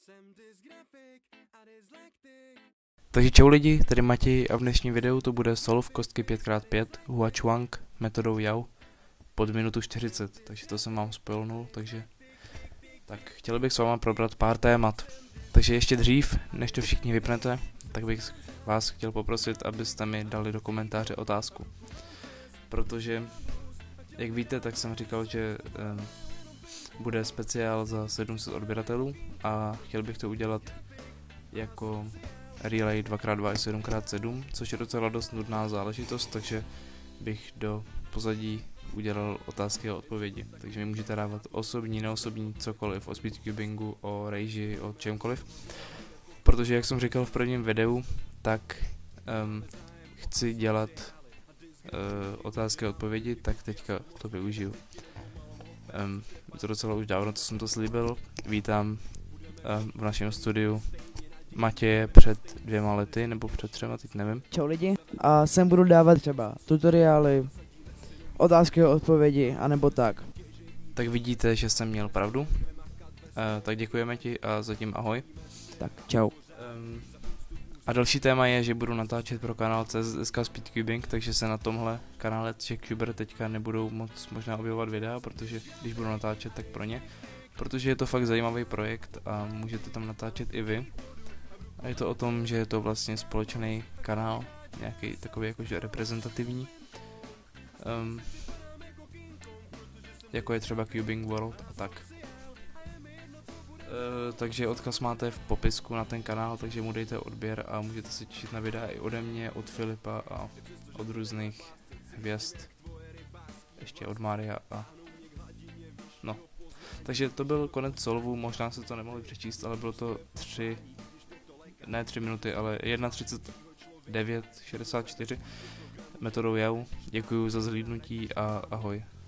Takže čau lidi, tady Matěj a v dnešním videu to bude solv kostky 5x5 Hua Chuang metodou Yao pod minutu 40, takže to jsem vám spojil, takže tak chtěl bych s váma probrat pár témat. Takže ještě dřív, než to všichni vypnete, tak bych vás chtěl poprosit, abyste mi dali do komentáře otázku. Protože, jak víte, tak jsem říkal, že bude speciál za 700 odběratelů a chtěl bych to udělat jako relay 2x2 a 7x7, což je docela dost nudná záležitost, takže bych do pozadí udělal otázky a odpovědi. Takže mi můžete dávat osobní, neosobní, cokoliv, o speedcubingu, o rage, o čemkoliv. Protože, jak jsem říkal v prvním videu, tak chci dělat otázky a odpovědi, tak teďka to využiju. Je to docela už dávno, co jsem to slíbil. Vítám v našem studiu Matěje před 2 lety, nebo před 3, teď nevím. Čau lidi, a sem budu dávat třeba tutoriály, otázky a odpovědi, anebo tak. Tak vidíte, že jsem měl pravdu. Tak děkujeme ti a zatím ahoj. Tak čau. A další téma je, že budu natáčet pro kanál CSSK Speedcubing, takže se na tomhle kanále CzechCuber teďka nebudou moc možná objevovat videa, protože když budu natáčet, tak pro ně. Protože je to fakt zajímavý projekt a můžete tam natáčet i vy. A je to o tom, že je to vlastně společný kanál, nějaký takový jakože reprezentativní. Jako je třeba Cubing World a tak. Takže odkaz máte v popisku na ten kanál, takže mu dejte odběr a můžete se těšit na videa i ode mě, od Filipa a od různých hvězd. Ještě od Mária a no. Takže to byl konec solvu, možná se to nemohli přečíst, ale bylo to 3 minuty, ale 1:39:64 metodou Yao. Děkuju za zhlídnutí a ahoj.